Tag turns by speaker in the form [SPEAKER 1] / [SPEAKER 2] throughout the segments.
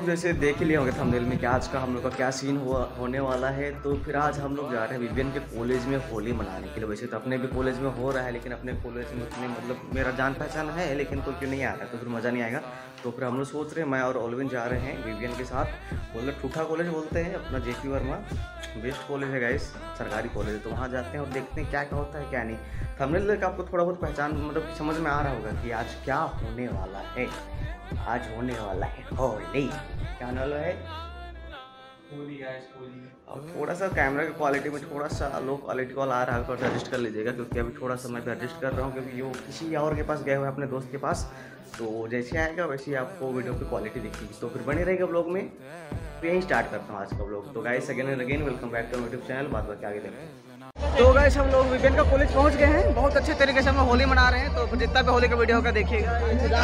[SPEAKER 1] जैसे देख ही लिया होंगे थंबनेल में कि आज का हम लोग का क्या सीन होने वाला है। तो फिर आज हम लोग जा रहे हैं विवियन के कॉलेज में होली मनाने के लिए। वैसे तो अपने भी कॉलेज में हो रहा है, लेकिन अपने कॉलेज में उतने मतलब मेरा जान पहचान है, लेकिन कोई नहीं आ रहा है तो फिर मज़ा नहीं आएगा। तो फिर हम लोग सोच रहे हैं, मैं और ओलविन जा रहे हैं विवियन के साथ। मतलब ठूठा कॉलेज बोलते हैं अपना, JP वर्मा बेस्ट कॉलेज है गाइस, सरकारी कॉलेज है। तो वहाँ जाते हैं और देखते हैं क्या क्या होता है क्या नहीं। थंबनेल देख आपको थोड़ा बहुत पहचान मतलब समझ में आ रहा होगा कि आज क्या होने वाला है। आज होने वाला है होली। क्या होने वाला है?
[SPEAKER 2] होली गाइस, होली।
[SPEAKER 1] अब थोड़ा सा कैमरा की क्वालिटी में थोड़ा सा लो क्वालिटी वाला आ रहा है, तो एडजस्ट कर लीजिएगा, क्योंकि अभी थोड़ा सा मैं भी एडजस्ट कर रहा हूँ, क्योंकि वो किसी और के पास गए हुए अपने दोस्त के पास। तो जैसे आएगा वैसे ही आपको वीडियो की क्वालिटी दिखेगी। तो फिर बने रहेगा ब्लॉग में। तो यहीं स्टार्ट करता हूँ आज का ब्लॉग। तो guys again and again welcome back to YouTube channel. बात बात आगे देखते हैं। तो गाइस हम लोग विवियन का कॉलेज पहुँच गए हैं। बहुत अच्छे तरीके से हम होली मना रहे हैं। तो जितना भी होली का वीडियो होगा देखिएगा।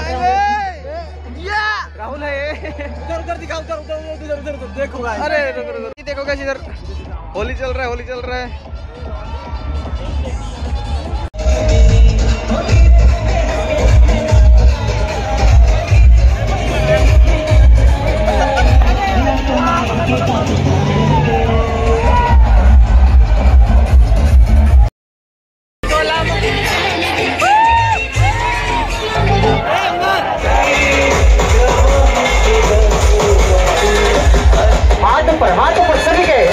[SPEAKER 1] राहुल है उधर दिखाओ, उधर देखो गाइस। अरे देखो गाइस, इधर होली चल रहा है, होली चल रहा है। हाथ ऊपर सभी के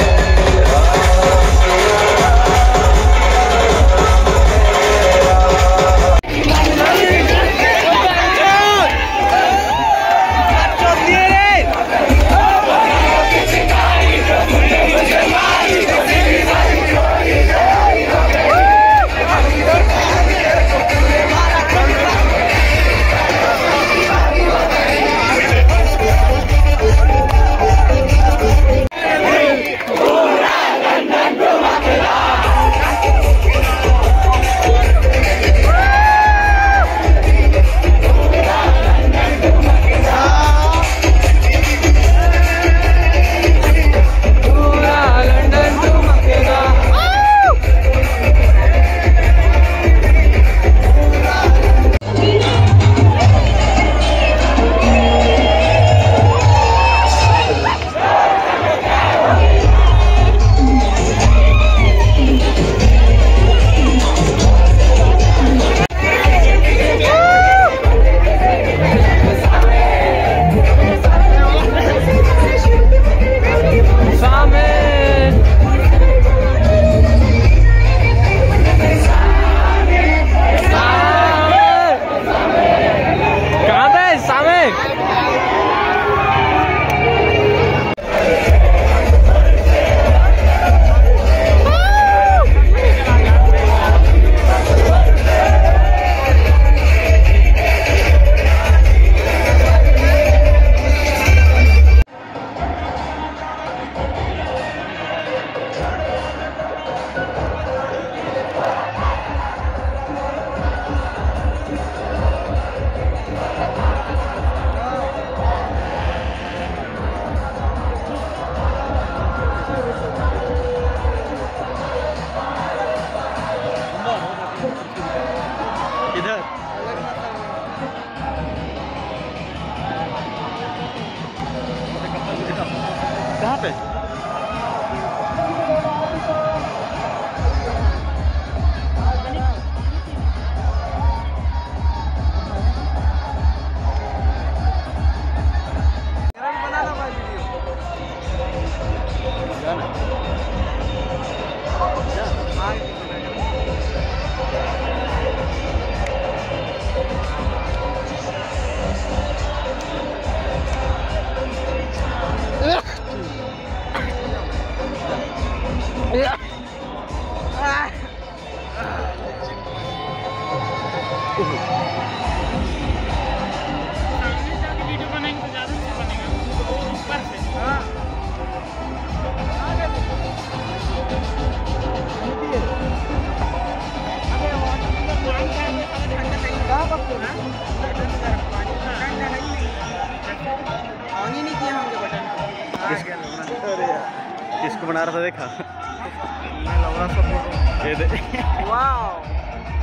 [SPEAKER 1] कहाँ पे? किसको बना रहा था देखा? ये दे। वाओ